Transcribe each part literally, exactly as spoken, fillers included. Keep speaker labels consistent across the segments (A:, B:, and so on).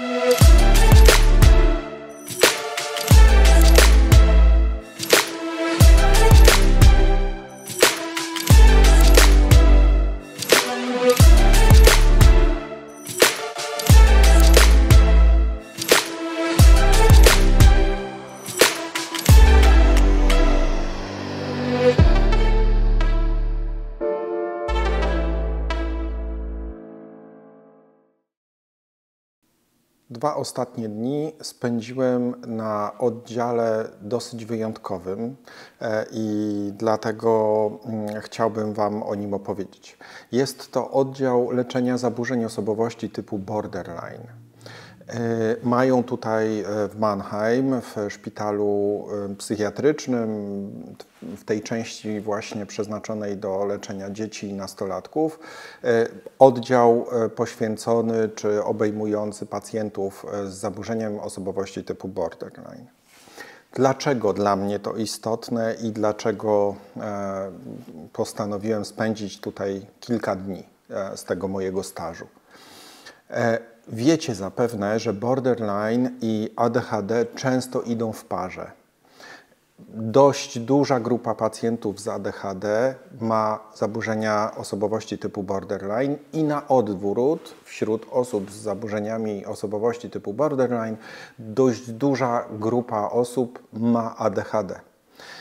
A: Dwa ostatnie dni spędziłem na oddziale dosyć wyjątkowym i dlatego chciałbym Wam o nim opowiedzieć. Jest to oddział leczenia zaburzeń osobowości typu borderline. Mają tutaj w Mannheim, w szpitalu psychiatrycznym, w tej części właśnie przeznaczonej do leczenia dzieci i nastolatków, oddział poświęcony czy obejmujący pacjentów z zaburzeniem osobowości typu borderline. Dlaczego dla mnie to istotne i dlaczego postanowiłem spędzić tutaj kilka dni z tego mojego stażu? Wiecie zapewne, że borderline i A D H D często idą w parze. Dość duża grupa pacjentów z A D H D ma zaburzenia osobowości typu borderline i na odwrót, wśród osób z zaburzeniami osobowości typu borderline, dość duża grupa osób ma A D H D.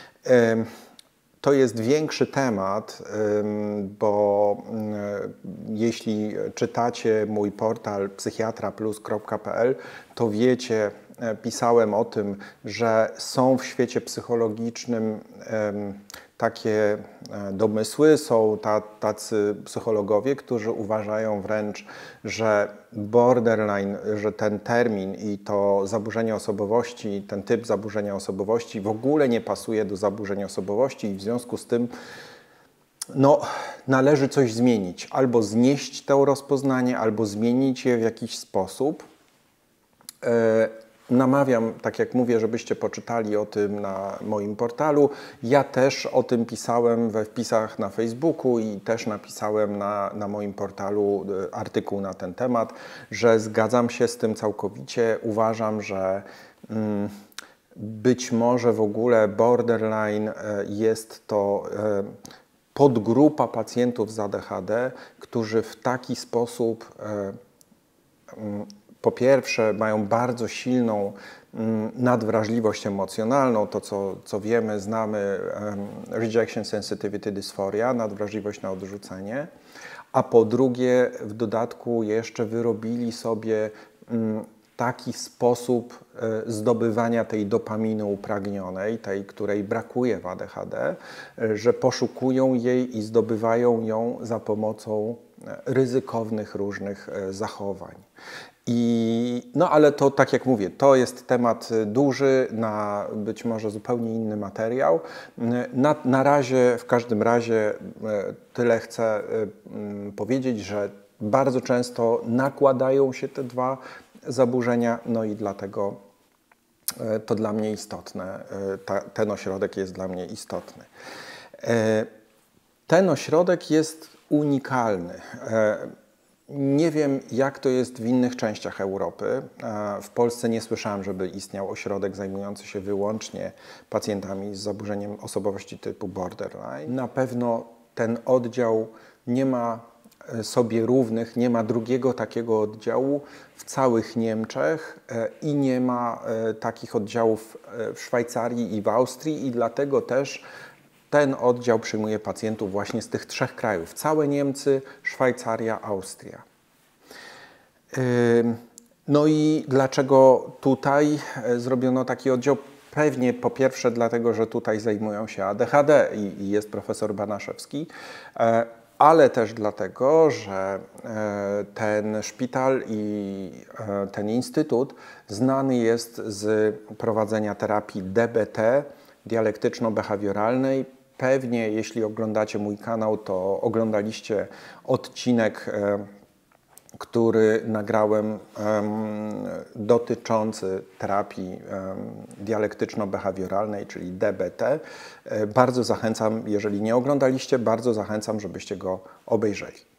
A: To jest większy temat, bo jeśli czytacie mój portal psychiatra plus kropka p l, to wiecie, pisałem o tym, że są w świecie psychologicznym takie domysły, są tacy psychologowie, którzy uważają wręcz, że borderline, że ten termin i to zaburzenie osobowości, ten typ zaburzenia osobowości w ogóle nie pasuje do zaburzeń osobowości i w związku z tym no, należy coś zmienić. Albo znieść to rozpoznanie, albo zmienić je w jakiś sposób. Namawiam, tak jak mówię, żebyście poczytali o tym na moim portalu. Ja też o tym pisałem we wpisach na Facebooku i też napisałem na, na moim portalu artykuł na ten temat, że zgadzam się z tym całkowicie. Uważam, że mm, być może w ogóle borderline jest to podgrupa pacjentów z A D H D, którzy w taki sposób mm, po pierwsze mają bardzo silną mm, nadwrażliwość emocjonalną, to co, co wiemy, znamy, um, rejection sensitivity dysphoria, nadwrażliwość na odrzucenie, a po drugie w dodatku jeszcze wyrobili sobie mm, taki sposób y, zdobywania tej dopaminy upragnionej, tej, której brakuje w A D H D, y, że poszukują jej i zdobywają ją za pomocą y, ryzykownych różnych y, zachowań. I, no ale to, tak jak mówię, to jest temat duży, na być może zupełnie inny materiał. Na, na razie, w każdym razie tyle chcę powiedzieć, że bardzo często nakładają się te dwa zaburzenia, no i dlatego to dla mnie istotne, ta, ten ośrodek jest dla mnie istotny. Ten ośrodek jest unikalny. Nie wiem, jak to jest w innych częściach Europy. W Polsce nie słyszałem, żeby istniał ośrodek zajmujący się wyłącznie pacjentami z zaburzeniem osobowości typu borderline. Na pewno ten oddział nie ma sobie równych, nie ma drugiego takiego oddziału w całych Niemczech i nie ma takich oddziałów w Szwajcarii i w Austrii i dlatego też ten oddział przyjmuje pacjentów właśnie z tych trzech krajów. Całe Niemcy, Szwajcaria, Austria. No i dlaczego tutaj zrobiono taki oddział? Pewnie po pierwsze dlatego, że tutaj zajmują się A D H D i jest profesor Banaszewski, ale też dlatego, że ten szpital i ten instytut znany jest z prowadzenia terapii D B T, dialektyczno-behawioralnej. Pewnie, jeśli oglądacie mój kanał, to oglądaliście odcinek, który nagrałem dotyczący terapii dialektyczno-behawioralnej, czyli D B T. Bardzo zachęcam, jeżeli nie oglądaliście, bardzo zachęcam, żebyście go obejrzeli.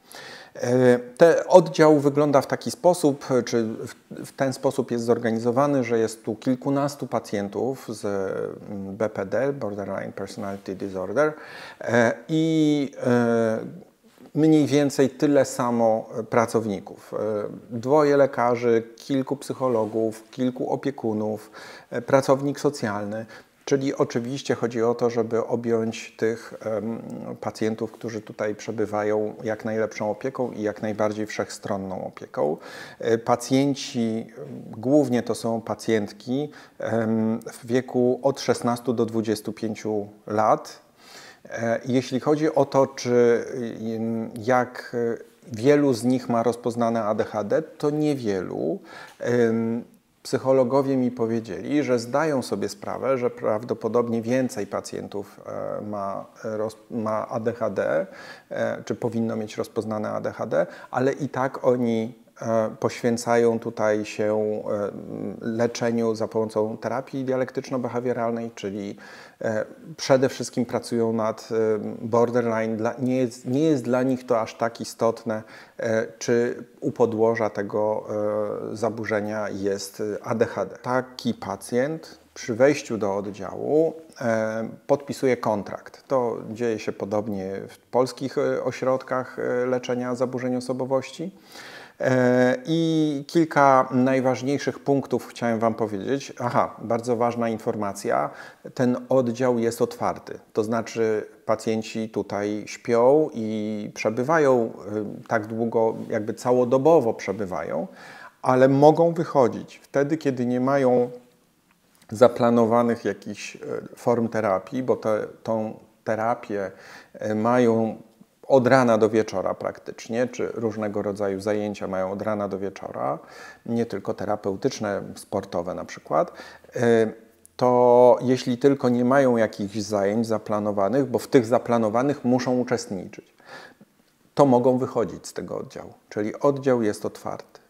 A: Ten oddział wygląda w taki sposób, czy w ten sposób jest zorganizowany, że jest tu kilkunastu pacjentów z B P D, Borderline Personality Disorder, i mniej więcej tyle samo pracowników. Dwoje lekarzy, kilku psychologów, kilku opiekunów, pracownik socjalny. Czyli oczywiście chodzi o to, żeby objąć tych um, pacjentów, którzy tutaj przebywają, jak najlepszą opieką i jak najbardziej wszechstronną opieką. Pacjenci, głównie to są pacjentki um, w wieku od szesnastu do dwudziestu pięciu lat. Jeśli chodzi o to, czy jak wielu z nich ma rozpoznane A D H D, to niewielu. Psychologowie mi powiedzieli, że zdają sobie sprawę, że prawdopodobnie więcej pacjentów ma, ma A D H D, czy powinno mieć rozpoznane A D H D, ale i tak oni poświęcają tutaj się leczeniu za pomocą terapii dialektyczno-behawioralnej, czyli przede wszystkim pracują nad borderline. Nie jest, nie jest dla nich to aż tak istotne, czy u podłoża tego zaburzenia jest A D H D. Taki pacjent przy wejściu do oddziału podpisuje kontrakt. To dzieje się podobnie w polskich ośrodkach leczenia zaburzeń osobowości. I kilka najważniejszych punktów chciałem Wam powiedzieć. Aha, bardzo ważna informacja. Ten oddział jest otwarty. To znaczy pacjenci tutaj śpią i przebywają tak długo, jakby całodobowo przebywają, ale mogą wychodzić wtedy, kiedy nie mają zaplanowanych jakichś form terapii, bo te, tą terapię mają od rana do wieczora praktycznie, czy różnego rodzaju zajęcia mają od rana do wieczora, nie tylko terapeutyczne, sportowe na przykład, to jeśli tylko nie mają jakichś zajęć zaplanowanych, bo w tych zaplanowanych muszą uczestniczyć, to mogą wychodzić z tego oddziału, czyli oddział jest otwarty.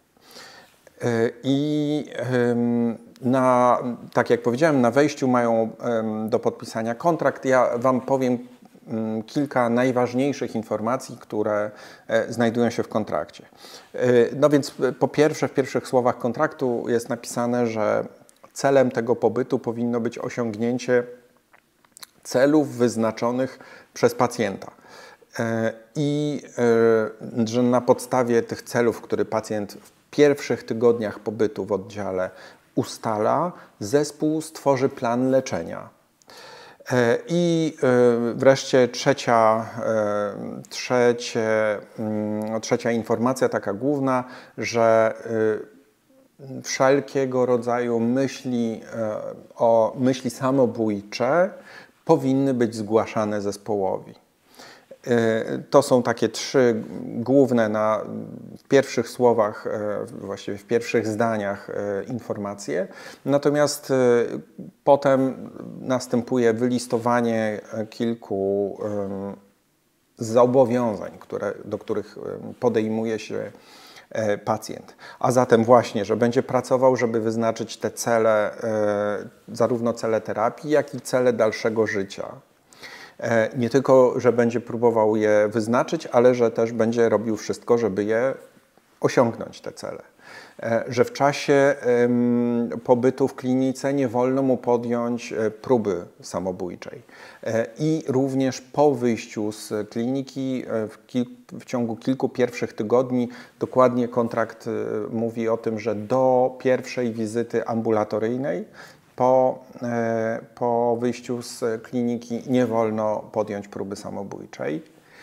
A: I na, tak jak powiedziałem, na wejściu mają do podpisania kontrakt. Ja Wam powiem kilka najważniejszych informacji, które znajdują się w kontrakcie. No więc po pierwsze, w pierwszych słowach kontraktu jest napisane, że celem tego pobytu powinno być osiągnięcie celów wyznaczonych przez pacjenta. I że na podstawie tych celów, które pacjent w pierwszych tygodniach pobytu w oddziale ustala, zespół stworzy plan leczenia. I wreszcie trzecia, trzecie, trzecia informacja, taka główna, że wszelkiego rodzaju myśli, o myśli samobójcze powinny być zgłaszane zespołowi. To są takie trzy główne na w pierwszych słowach, właściwie w pierwszych zdaniach informacje. Natomiast potem następuje wylistowanie kilku zobowiązań, które, do których podejmuje się pacjent. A zatem właśnie, że będzie pracował, żeby wyznaczyć te cele, zarówno cele terapii, jak i cele dalszego życia. Nie tylko, że będzie próbował je wyznaczyć, ale że też będzie robił wszystko, żeby je osiągnąć, te cele. Że w czasie pobytu w klinice nie wolno mu podjąć próby samobójczej. I również po wyjściu z kliniki w, w ciągu kilku pierwszych tygodni, dokładnie kontrakt mówi o tym, że do pierwszej wizyty ambulatoryjnej Po, po wyjściu z kliniki nie wolno podjąć próby samobójczej,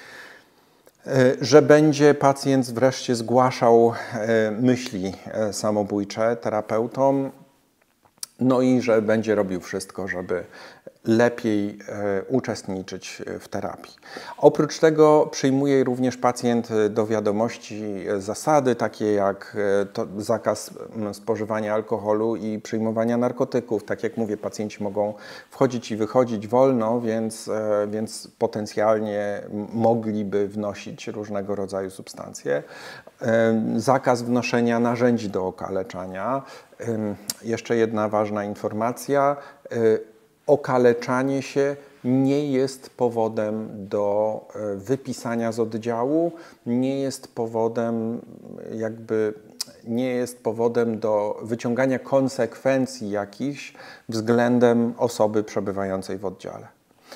A: że będzie pacjent wreszcie zgłaszał myśli samobójcze terapeutom, no i że będzie robił wszystko, żeby lepiej uczestniczyć w terapii. Oprócz tego przyjmuje również pacjent do wiadomości zasady, takie jak to zakaz spożywania alkoholu i przyjmowania narkotyków. Tak jak mówię, pacjenci mogą wchodzić i wychodzić wolno, więc, więc potencjalnie mogliby wnosić różnego rodzaju substancje. Zakaz wnoszenia narzędzi do okaleczania. Jeszcze jedna ważna informacja. Okaleczanie się nie jest powodem do wypisania z oddziału, nie jest powodem jakby nie jest powodem do wyciągania konsekwencji jakichś względem osoby przebywającej w oddziale.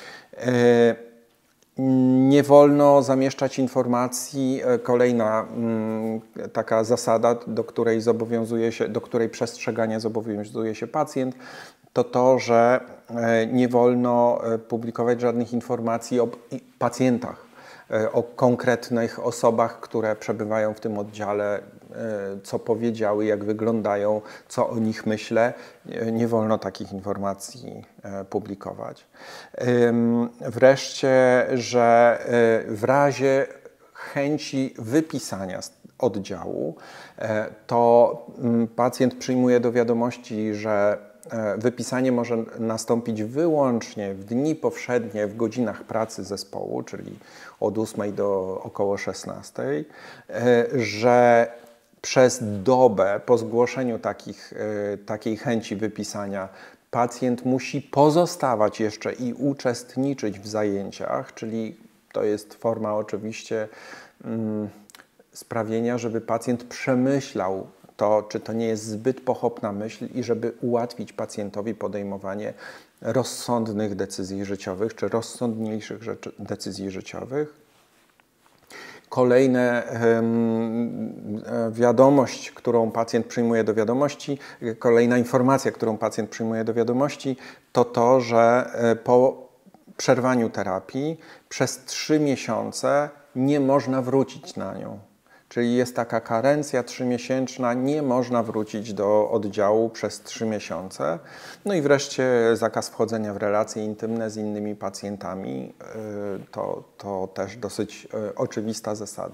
A: Nie wolno zamieszczać informacji, kolejna taka zasada, do której zobowiązuje się, do której przestrzegania zobowiązuje się pacjent, to to, że nie wolno publikować żadnych informacji o pacjentach, o konkretnych osobach, które przebywają w tym oddziale, co powiedziały, jak wyglądają, co o nich myślę. Nie wolno takich informacji publikować. Wreszcie, że w razie chęci wypisania z oddziału, to pacjent przyjmuje do wiadomości, że wypisanie może nastąpić wyłącznie w dni powszednie, w godzinach pracy zespołu, czyli od ósmej do około szesnastej, że przez dobę po zgłoszeniu takich, takiej chęci wypisania pacjent musi pozostawać jeszcze i uczestniczyć w zajęciach, czyli to jest forma oczywiście mm, sprawienia, żeby pacjent przemyślał to, czy to nie jest zbyt pochopna myśl i żeby ułatwić pacjentowi podejmowanie rozsądnych decyzji życiowych, czy rozsądniejszych rzeczy, decyzji życiowych. Kolejna um, wiadomość, którą pacjent przyjmuje do wiadomości, kolejna informacja, którą pacjent przyjmuje do wiadomości, to to, że po przerwaniu terapii przez trzy miesiące nie można wrócić na nią. Czyli jest taka karencja trzymiesięczna, nie można wrócić do oddziału przez trzy miesiące. No i wreszcie zakaz wchodzenia w relacje intymne z innymi pacjentami. To, to też dosyć oczywista zasada.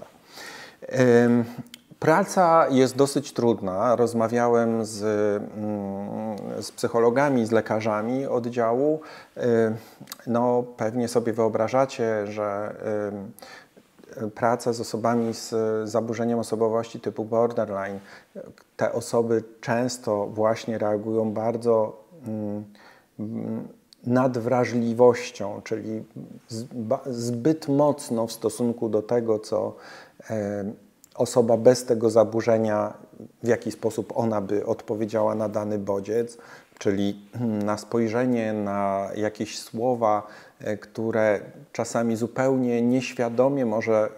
A: Praca jest dosyć trudna. Rozmawiałem z, z psychologami, z lekarzami oddziału. No, pewnie sobie wyobrażacie, że praca z osobami z zaburzeniem osobowości typu borderline, te osoby często właśnie reagują bardzo mm, nadwrażliwością, czyli zbyt mocno w stosunku do tego, co e, osoba bez tego zaburzenia, w jaki sposób ona by odpowiedziała na dany bodziec, czyli na spojrzenie, na jakieś słowa, które czasami zupełnie nieświadomie, może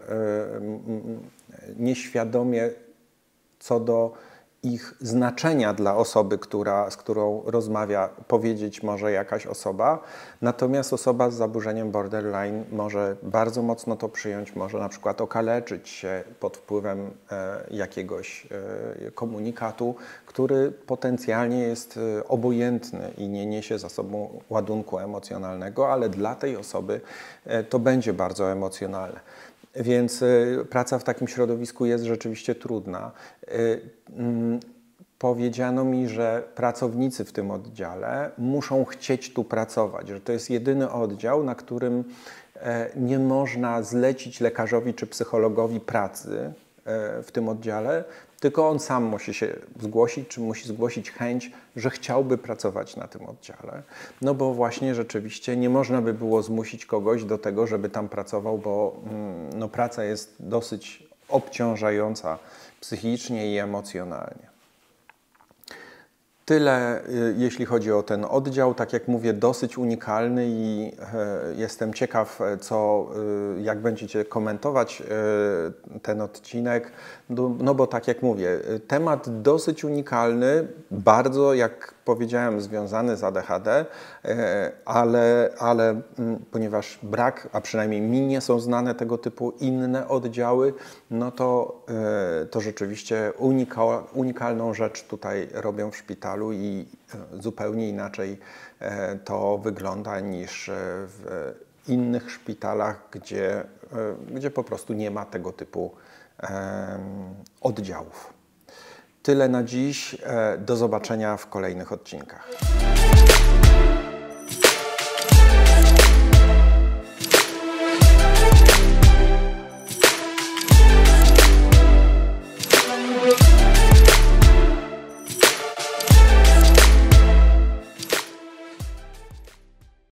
A: nieświadomie co do ich znaczenia dla osoby, która, z którą rozmawia, powiedzieć może jakaś osoba. Natomiast osoba z zaburzeniem borderline może bardzo mocno to przyjąć, może na przykład okaleczyć się pod wpływem e, jakiegoś e, komunikatu, który potencjalnie jest e, obojętny i nie niesie za sobą ładunku emocjonalnego, ale dla tej osoby e, to będzie bardzo emocjonalne. Więc y, praca w takim środowisku jest rzeczywiście trudna. Y, y, powiedziano mi, że pracownicy w tym oddziale muszą chcieć tu pracować, że to jest jedyny oddział, na którym y, nie można zlecić lekarzowi czy psychologowi pracy y, w tym oddziale, tylko on sam musi się zgłosić, czy musi zgłosić chęć, że chciałby pracować na tym oddziale. No bo właśnie rzeczywiście nie można by było zmusić kogoś do tego, żeby tam pracował, bo no, praca jest dosyć obciążająca psychicznie i emocjonalnie. Tyle, jeśli chodzi o ten oddział. Tak jak mówię, dosyć unikalny i e, jestem ciekaw, co, e, jak będziecie komentować e, ten odcinek. No, no bo tak jak mówię, temat dosyć unikalny, bardzo, jak powiedziałem, związany z A D H D, e, ale, ale m, ponieważ brak, a przynajmniej mi nie są znane tego typu inne oddziały, no to, e, to rzeczywiście unika, unikalną rzecz tutaj robią w szpitalu i zupełnie inaczej to wygląda niż w innych szpitalach, gdzie, gdzie po prostu nie ma tego typu oddziałów. Tyle na dziś. Do zobaczenia w kolejnych odcinkach.